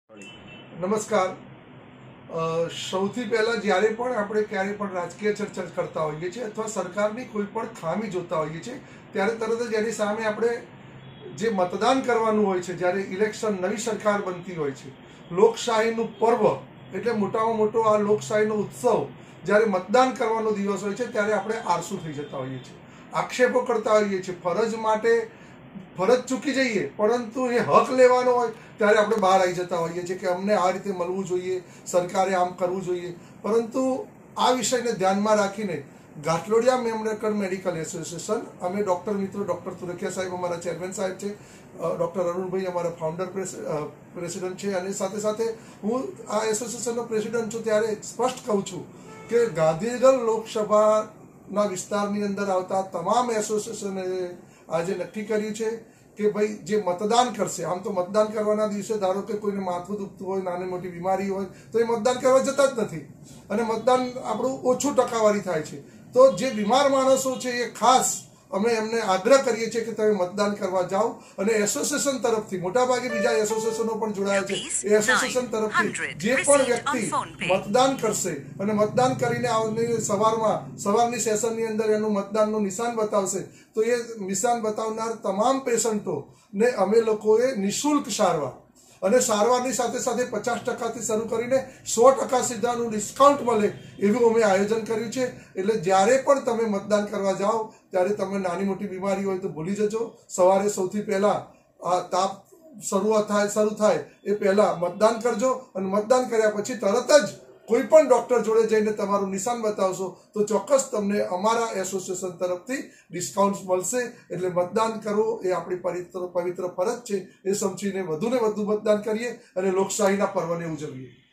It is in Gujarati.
નમસ્કાર। સૌથી પહેલાં જ્યારે પણ આપણે ક્યારે પણ રાજકીય ચર્ચા કરતા હોઈએ છીએ અથવા સરકારની કોઈ પણ ખામી જોતા હોઈએ છીએ ત્યારે તરત જ એની સામે આપણે જે મતદાન કરવાનું હોય છે, જ્યારે ઇલેક્શન નવી સરકાર બનતી હોય છે, લોકશાહીનું પર્વ એટલે મોટામાં મોટો આ લોકશાહીનો ઉત્સવ જ્યારે મતદાન કરવાનો દિવસ હોય છે ત્યારે આપણે આળસુ થઈ જતા હોઈએ છીએ, આક્ષેપો કરતા હોઈએ છીએ, ફરજ માટે ફરજ ચૂકી જઈએ, પરંતુ એ હક લેવાનો હોય ત્યારે આપણે બહાર આવી જતા હોઈએ છીએ કે અમને આ રીતે મળવું જોઈએ, સરકારે આમ કરવું જોઈએ। પરંતુ આ વિષયને ધ્યાનમાં રાખીને ઘાટલોડિયા મેમનગર મેડિકલ એસોસિએશન, અમે ડૉક્ટર મિત્રો, ડૉક્ટર તુરખિયા સાહેબ અમારા ચેરમેન સાહેબ છે, ડૉક્ટર અરુણભાઈ અમારા ફાઉન્ડર પ્રેસિડન્ટ છે, અને સાથે સાથે હું આ એસોસિએશનનો પ્રેસિડન્ટ છું, ત્યારે સ્પષ્ટ કહું છું કે ગાંધીનગર લોકસભાના વિસ્તારની અંદર આવતા તમામ એસોસિએશને આજે નક્કી કર્યું છે કે ભાઈ જે મતદાન કરશે, આમ તો મતદાન કરવાના દિવસે ધારો કે કોઈને માથું દુખતું હોય, નાની મોટી બીમારી હોય તો એ મતદાન કરવા જતા જ નથી, અને મતદાન આપણું ઓછું ટકાવારી થાય છે। તો જે બીમાર માણસો છે એ ખાસ અમે એમને આગ્રહ કરીએ છીએ કે તમે મતદાન કરવા જાઓ, અને એસોસિએશન તરફથી મોટાભાગે બીજા એસોસિએશનો પણ જોડાયા છે, એ એસોસિએશન તરફથી જે પણ વ્યક્તિ મતદાન કરશે અને મતદાન કરીને સવારની સેશનની અંદર એનું મતદાનનું નિશાન બતાવશે, તો એ નિશાન બતાવનાર તમામ પેશન્ટોને અમે લોકોએ નિઃશુલ્ક સારવાર, અને સારવારની સાથે સાથે 50% શરૂ કરીને 100% સીધાનું ડિસ્કાઉન્ટ મળે એવું અમે આયોજન કર્યું છે। એટલે જ્યારે પણ તમે મતદાન કરવા જાઓ ત્યારે તમે નાની મોટી બીમારી હોય તો ભૂલી જજો, સવારે સૌથી પહેલાં આ તાપ શરૂ થાય એ પહેલાં મતદાન કરજો, અને મતદાન કર્યા પછી તરત જ કોઈ પણ ડૉક્ટર જોડે જઈને તમારું નિશાન બતાવશો તો ચોક્કસ તમને અમારા એસોસિએશન તરફથી ડિસ્કાઉન્ટ મળશે। એટલે મતદાન કરવું એ આપણી પવિત્ર ફરજ છે, એ સમજીને વધુને વધુ મતદાન કરીએ અને લોકશાહીના પર્વને ઉજવીએ।